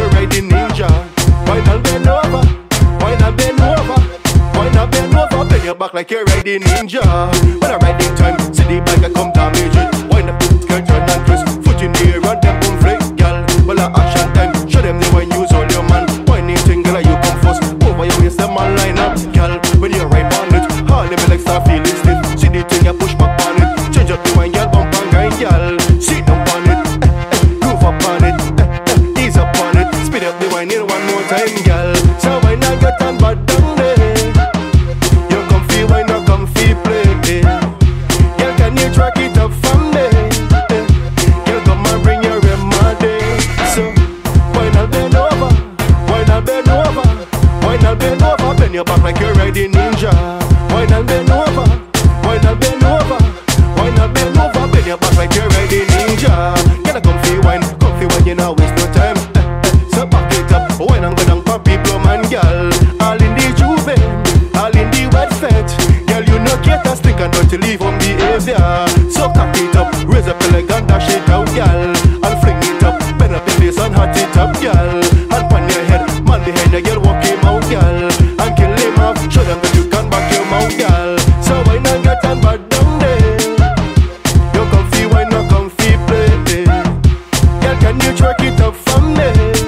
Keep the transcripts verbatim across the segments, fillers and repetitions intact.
you're riding ninja. Wine and bend over, wine and bend over, wine and bend over, bend your back like you're riding ninja. When I ride in time, see the bike I come damage it. Wind up, skirt, turn and twist, foot in the air and them boom flick, girl. Well, a action time, show them the wine use all your man. Whining thing, girl, you come first. Over your waist, them man line up, girl. When you ride on it, all them like start feeling stiff. See the thing, you push back on it. Change up the wine, girl, bump and grind, girl. Sit down on it, eh, eh, groove up on it, eh, eh, ease up on it. Speed up the wine in one more time, girl. So why not get on bad down there? You comfy, why not comfy play? Girl, can you track it up for me? Girl, come and bring your remedy. So why not bend over? Why not bend over? Why not bend over? Bend your back like you're riding ninja. Why not bend over? Why not bend over? Why not bend over? Bend your back like you're riding ninja. Get a comfy wine, comfy wine, you know waste no time. Eh, eh. So back it up, wine and go down for people, man, girl. All in the juve, all in the wet fet. Girl, you know get a stick and don't you leave on behavior. So cock it up, raise up your leg and dash it out, girl. And fling it up, bend up your face and hot it up, girl. And pan your head, man behind the girl, walk him out, girl. And kill him off, show them that you can back your mouth, girl. So why not get on bad down there? You comfy, why not comfy play? Girl, can you twerk it up for me?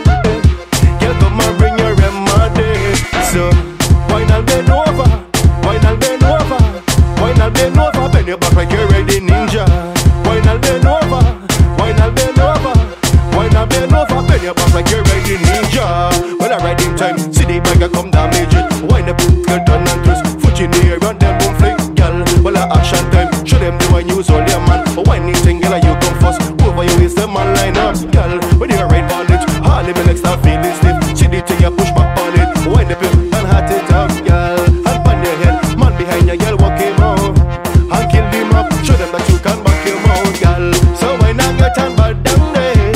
Girl, come and bring your remedy. So why not bend over? Why not bend over? Why not bend over? Bend your back like you're ready ninja. Why not bend over? Why not bend over? Why not bend over? Bend your back like you're ready ninja. When I ride in time, see the bike I come damage it. Wind up, girl, turn and twist, foot in the air and them boom flick, girl. Well, a action time, show them the wine use all your man. Whining thing, girl, you come first. Over your waist, them man line up, girl. When you ride on it, all the legs start feeling stiff. See the thing, you push back on it. Wind up and hot it up, girl. And pan your head, man behind you, girl, walk him out. And kill him up, show them that you can back him out, girl. So why not get on bad down there?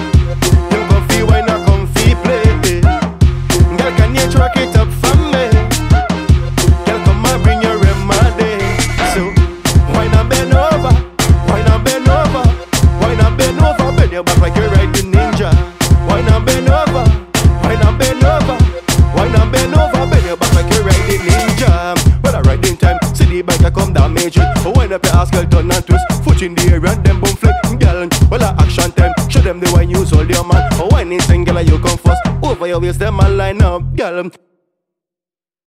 You comfy, why not comfy play? Girl, can you track it up for me? Girl, come and bring your remedy. So why not bend over? Why not bend over? Why not bend over? Bend your back like you're riding ninja. Why not bend over? Why not bend over? Why not bend over? Bend your back like you're riding ninja. Well, I ride in time, see the bike I come damage it. Wind up your ass, girl, turn and twist, foot in the air and them boom flick, girl. Well, I action time, show them the wine use all your man. Whining thing, girl, you come first. Over your waist, them man line up, girl.